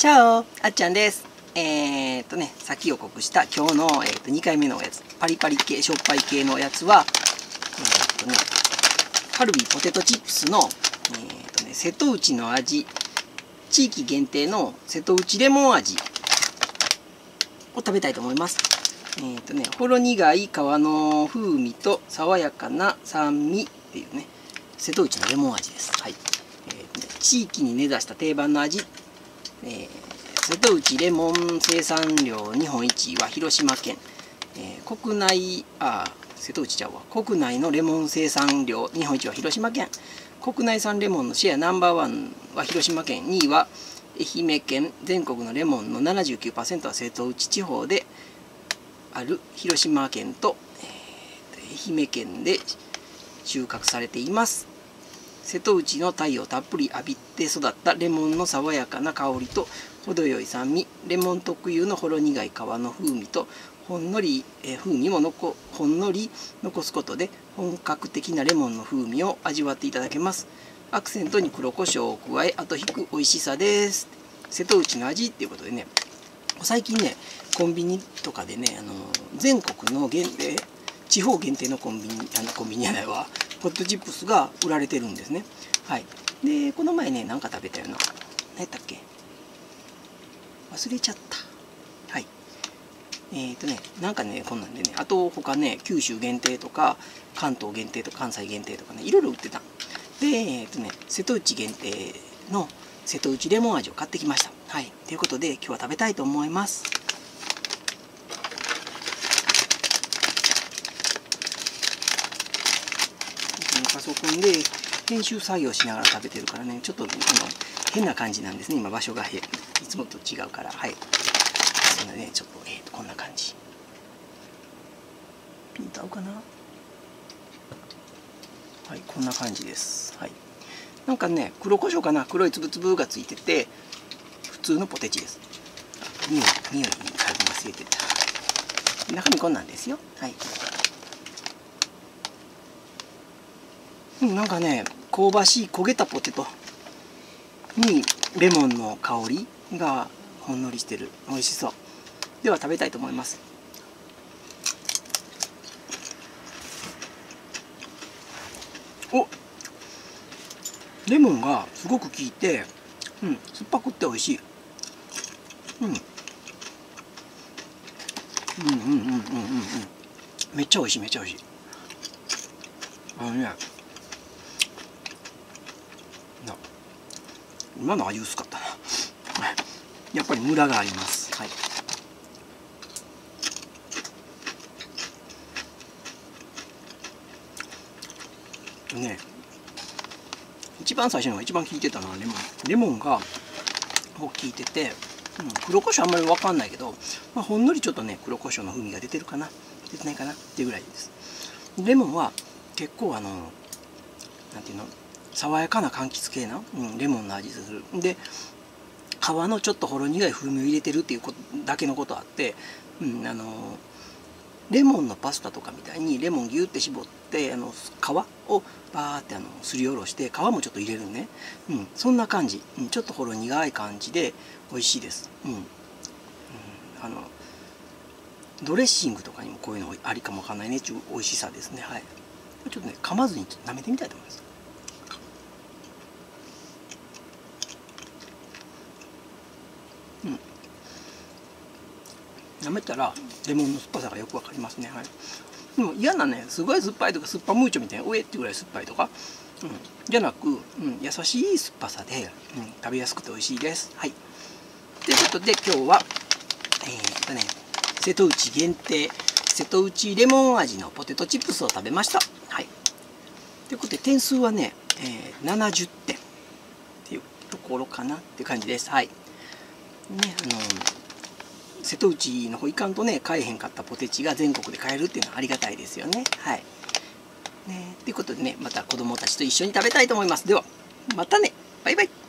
チャオ、あっちゃんです。さっき予告した今日の、2回目のやつ、パリパリ系、しょっぱい系のやつは、カルビーポテトチップスの、瀬戸内の味、地域限定の瀬戸内レモン味を食べたいと思います。ほろ苦い皮の風味と爽やかな酸味っていうね、瀬戸内のレモン味です。はい。地域に根ざした定番の味。瀬戸内レモン生産量日本一は広島県、瀬戸内ちゃうわ、国内のレモン生産量日本一は広島県、国内産レモンのシェアナンバーワンは広島県、2位は愛媛県、全国のレモンの 79% は瀬戸内地方である広島県と、愛媛県で収穫されています。瀬戸内の太陽たっぷり浴びて育ったレモンの爽やかな香りと程よい酸味、レモン特有のほろ苦い皮の風味とほんのり残すことで本格的なレモンの風味を味わっていただけます。アクセントに黒胡椒を加え後引く美味しさです。瀬戸内の味っていうことでね、最近ねコンビニとかでね全国の限定地方限定のコンビニやないわポテトチップスが売られてるんですね。はい。でこの前ねなんか食べたよな。何やったっけ？忘れちゃった。はい。なんかねこんなんでね、あと他ね九州限定とか関東限定とか関西限定とかねいろいろ売ってた。で瀬戸内限定の瀬戸内レモン味を買ってきました。はい。ということで今日は食べたいと思います。パソコンで編集作業しながら食べてるからねちょっと変な感じなんですね。今場所がいつもと違うから。はい。そんなねちょっとこんな感じ。ピント合うかな。はい、こんな感じです。はい。なんかね黒胡椒かな、黒いつぶつぶがついてて普通のポテチです。匂いに嗅ぎ忘れてた。中身こんなんですよ。はい。なんかね香ばしい焦げたポテトにレモンの香りがほんのりしてる。美味しそう。では食べたいと思います。お、レモンがすごく効いて、酸っぱくって美味しい。めっちゃ美味しい、めっちゃ美味しい。今の味薄かったな。やっぱりムラがあります。はい。一番最初のが一番効いてたのはレモンが効いてて、黒胡椒あんまり分かんないけど、ほんのりちょっとね黒胡椒の風味が出てるかな出てないかなっていうぐらいです。レモンは結構なんていうの爽やかな柑橘系な、レモンの味する。で皮のちょっとほろ苦い風味を入れてるっていうだけのことあって、レモンのパスタとかみたいにレモンギュって絞って皮をバーってすりおろして皮もちょっと入れるね、そんな感じ、ちょっとほろ苦い感じで美味しいです。ドレッシングとかにもこういうのありかもわかんないねっていう美味しさですね。はい。ちょっとね噛まずにちょっと舐めてみたいと思います。舐めたらレモンの酸っぱさがよくわかりますね。はい。でも嫌なねすごい酸っぱいとか酸っぱムーチョみたいな上ってぐらい酸っぱいとか、じゃなく、優しい酸っぱさで、食べやすくて美味しいです。はい。ということで今日は瀬戸内限定瀬戸内レモン味のポテトチップスを食べました。はい。ということで点数はね、70点っていうところかなっていう感じです。はい。ね瀬戸内の方行かんとね買えへんかったポテチが全国で買えるっていうのはありがたいですよね。はい。ということでねまた子供たちと一緒に食べたいと思います。ではまたね。バイバイ。